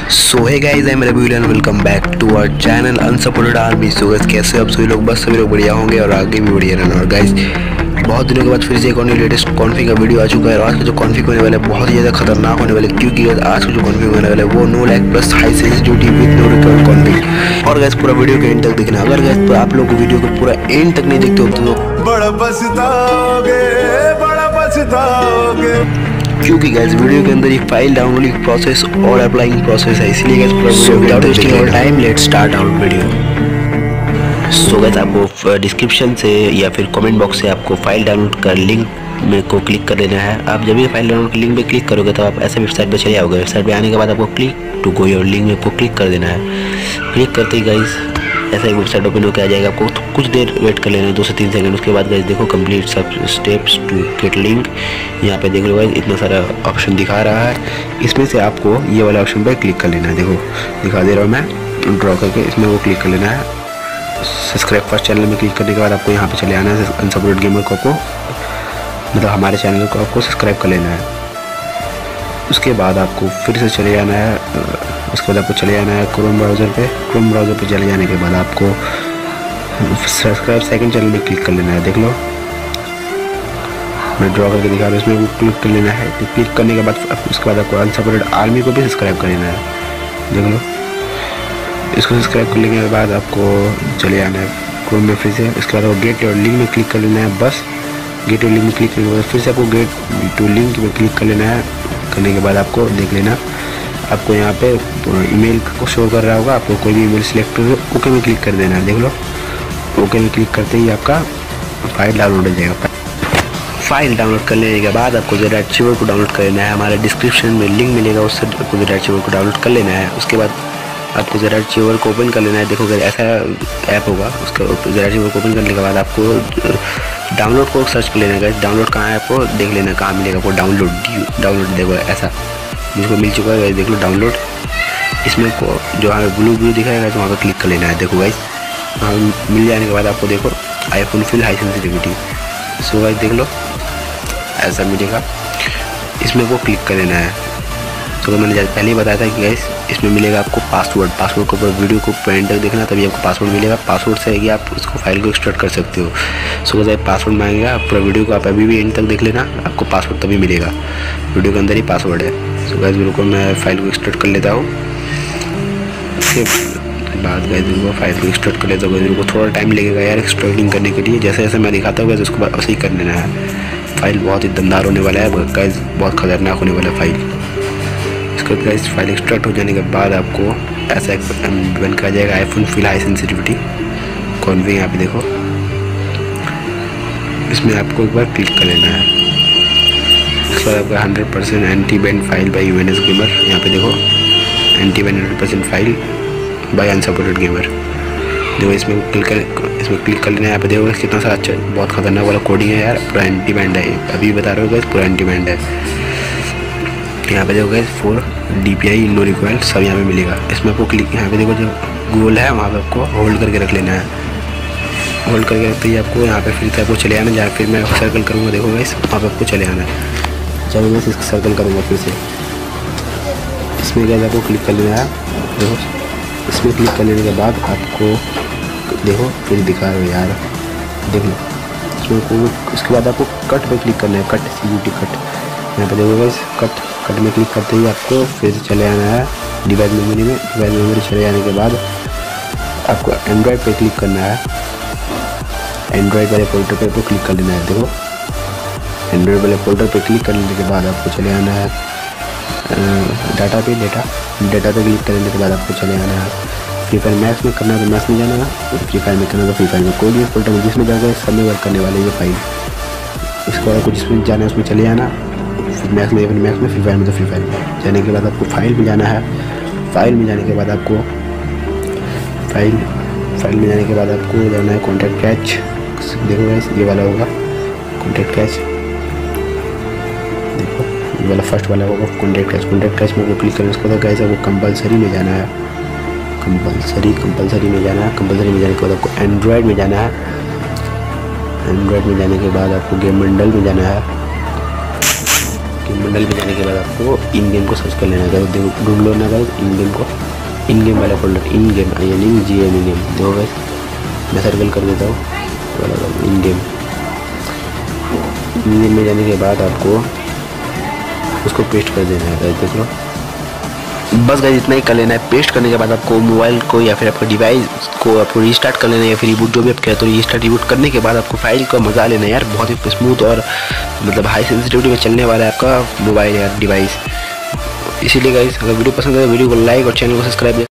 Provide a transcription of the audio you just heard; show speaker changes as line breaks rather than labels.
So hey guys, I am Ravi and welcome back to our channel unsupported army. So guys, कैसे आप सभी लोग? बस सभी लोग बढ़िया होंगे और आगे भी बढ़िया रहना। और गाइस, बहुत दिनों के बाद फिर से एक और लेटेस्ट कॉन्फिग का वीडियो आ चुका है। और आज का जो कॉन्फिग होने वाला है बहुत ही ज़्यादा खतरनाक होने वाला है, क्योंकि आज का जो कॉन्फिग होने वाला है वो no lag plus high sensitivity with no recover config. और गाइस, पूरा वीडियो के एंड तक देखना। अगर गाइस आप लोग वीडियो को पूरा एंड तक नहीं देखते हो तो
बड़ा पछताओगे, बड़ा पछताओगे।
क्योंकि गाइस वीडियो के अंदर ये फाइल डाउनलोडिंग प्रोसेस और अप्लाइंग प्रोसेस है, इसलिए गाइस पूरा video without wasting our time let's start our video. So guys, आपको डिस्क्रिप्शन से या फिर कमेंट बॉक्स से आपको फाइल डाउनलोड का लिंक में को क्लिक कर देना है। आप जब भी फाइल डाउनलोड के लिंक पे क्लिक करोगे तो आप ऐसे वेबसाइट पे चले आओगे। वेबसाइट पे आने के बाद आपको click to go your link में को क्लिक कर देना है। क्लिक करते ही गाइस ऐसा एक वेबसाइट ओपन होकर आ जाएगा। आपको तो कुछ देर वेट कर लेना है, 2 से 3 सेकंड। उसके बाद गाइस देखो कंप्लीट सब स्टेप्स टू गेट लिंक। यहाँ पे देख लो गाइस इतना सारा ऑप्शन दिखा रहा है। इसमें से आपको ये वाला ऑप्शन पे क्लिक कर लेना है। देखो दिखा दे रहा हूँ मैं ड्रॉ करके, इसमें वो क्लिक कर लेना है। सब्सक्राइब फर्स्ट चैनल में क्लिक करने के बाद आपको यहाँ पे चले आना है। अनसपोर्टेड गेमर को आपको मतलब हमारे चैनल को आपको सब्सक्राइब कर लेना है। उसके बाद आपको फिर से चले जाना है। उसके बाद आपको चले जाना है क्रोम ब्राउज़र पे। क्रोम ब्राउज़र पे चले जाने के बाद आपको सब्सक्राइब सेकंड चैनल में क्लिक कर लेना है। देख लो मैं ड्रॉ करके दिखा रहा हूँ, इसमें वो क्लिक कर लेना है। क्लिक करने के बाद उसके बाद आपको अनसपोर्टेड आर्मी को भी सब्सक्राइब कर लेना है। देख लो इसको सब्सक्राइब करने के बाद आपको चले जाना है क्रोम में फिर से। उसके बाद आपको गेट और लिंक में क्लिक कर लेना है। बस गेट और लिंक में क्लिक करने के बाद फिर से आपको गेट टू लिंक में क्लिक कर लेना है। करने के बाद आपको देख लेना आपको यहाँ पे ईमेल को शो कर रहा होगा। आपको कोई भी ईमेल सिलेक्ट कर ओके में क्लिक कर देना है। देख लो ओके में क्लिक करते ही आपका फाइल डाउनलोड हो जाएगा। फाइल डाउनलोड कर लेने के बाद आपको ज़रा अचीवर को डाउनलोड कर लेना है। हमारे डिस्क्रिप्शन में लिंक मिलेगा, उससे आपको ज़रा अचीवर को डाउनलोड कर लेना है। उसके बाद आपको ज़रा अचीवर को ओपन कर लेना है। देखो ऐसा ऐप होगा, उसका ज़रा अचीवर को ओपन करने के बाद आपको डाउनलोड को सर्च कर लेना है। डाउनलोड कहाँ है आपको देख लेना, कहाँ मिलेगा आपको डाउनलोड देखो ऐसा मुझको मिल चुका है। देख लो डाउनलोड, इसमें को जो हमें ब्लू दिखाएगा तो वहाँ पर क्लिक कर लेना है। देखो गाइस वहाँ मिल जाने के बाद आपको देखो iPhone feel high sensitivity. So guys देख लो ऐसा मिलेगा, इसमें को क्लिक कर लेना है। तो मैंने पहले ही बताया था कि गाइस इसमें मिलेगा आपको पासवर्ड के ऊपर वीडियो को पेंट तक देखना, तभी आपको पासवर्ड मिलेगा। पासवर्ड से कि आप उसको फाइल को एक्सट्रैक्ट कर सकते हो। सो गाइस पासवर्ड मांगेगा, पूरा वीडियो को आप अभी भी एंड तक देख लेना, आपको पासवर्ड तभी मिलेगा। वीडियो के अंदर ही पासवर्ड है। सो गाइस बिल्कुल मैं फाइल को एक्सट्रैक्ट कर लेता हूँ। उसके बाद गाइस बिल्कुल फाइल को एक्सट्रैक्ट कर लेता हूँ। बिल्कुल थोड़ा टाइम लगेगा यार एक्सट्रैक्टिंग करने के लिए, जैसे जैसे मैं दिखाता हूँ उसको बाद वैसे ही कर लेना है। फाइल बहुत ही दमदार होने वाला है गाइस, बहुत खतरनाक होने वाला है फाइल। इसके बाद गाइस फाइल एक्सट्रैक्ट हो जाने के बाद आपको ऐसा एक बन कर आ जाएगा iPhone feel high sensitivity config. यहाँ पे देखो इसमें आपको एक बार क्लिक कर लेना है। इसके बाद आपका 100% anti band file by UNS gamer. यहाँ पे देखो anti band 100% file by unsupported gamer. देखो इसमें क्लिक कर लेना है। यहाँ पे देखो कितना सा अच्छा बहुत खतरनाक वाला कोडिंग है यार, पूरा एंटी बैंड है। अभी बता रहे हो गाइस पूरा एंटी बैंड है। यहाँ पे देखो गाइस 4 DPI नो रिक्वायर्ड सब यहाँ पे मिलेगा। इसमें आपको क्लिक यहाँ पे देखो जो गोल है वहाँ पे आपको होल्ड करके रख लेना है। होल्ड करके रखते ही आपको यहाँ पे फिर से आपको चले आना, जहाँ फिर मैं सर्कल करूँगा देखो गाइस वहाँ पे आपको चले आना है। जब मैं इसका सर्कल करूँगा फिर से इसमें गाइस आपको क्लिक कर लेना है। देखो इसमें क्लिक कर लेने के बाद आपको देखो फिर दिखा रहा हो यार, देख लो इसमें उसके बाद आपको कट पे क्लिक करना है। कट CUT कट, यहाँ पे देखो गाइस कट में क्लिक करते ही आपको फिर से चले आना है डिवाइस मेमोरी में। डिवाइस मेमोरी चले जाने के बाद आपको एंड्रॉयड पे क्लिक करना है। एंड्रॉयड वाले फोल्डर पे आपको क्लिक कर लेना है। देखो एंड्रॉयड वाले फोल्डर पे क्लिक करने के बाद आपको चले आना है डाटा पे क्लिक करने के बाद आपको चले आना है फ्री फायर मैक्स में करना है तो मैक्स में जाना है, फ्री फायर में करना है तो फ्री फायर में। कोई भी फोल्डर में जिसमें जाकर सब में वर्क करने वाले ये फाइल। इसके बाद आपको जिसमें जाना है उसमें चले जाना, मैक्स में फ्री फायर में तो फ्री फायर में जाने के बाद आपको फाइल में जाना है। फाइल में जाने के बाद आपको फाइल में जाने के बाद आपको जाना है कॉन्टैक्ट कैच। देखो गाइस ये वाला होगा कॉन्टैक्ट कैच, देखो ये वाला फर्स्ट वाला होगा कॉन्टैक्ट कैच में आपको क्लिक करना है। उसके बाद गाइस आपको कंपलसरी में जाना है। कंपलसरी में जाने के बाद आपको एंड्रॉयड में जाना है। एंड्रॉयड में जाने के बाद आपको गेम बंडल में जाना है। आपके मंडल में जाने के बाद आपको इन गेम को सर्च कर लेना है। देखो ढूंढ लो ना गाइस इन गेम को, इन गेम वाला फोल्डर, इन गेम यानी GM इन गेम। देखो गाइस मैं सर्कल कर देता हूँ इन गेम। इन गेम में जाने के बाद आपको उसको पेस्ट कर देना है गाइस। देख लो बस गाइस इतना ही कर लेना है। पेस्ट करने के बाद आपको मोबाइल को या फिर आपके डिवाइस को आपको रीस्टार्ट कर लेना है या फिर रिबूट जो भी आप करें। तो रीस्टार्ट रिबूट करने के बाद आपको फाइल का मजा लेना है यार, बहुत ही स्मूथ और मतलब हाई सेंसिटिविटी में चलने वाला है आपका मोबाइल या डिवाइस। इसीलिए गाइस अगर वीडियो पसंद है तो वीडियो को लाइक और चैनल को सब्सक्राइब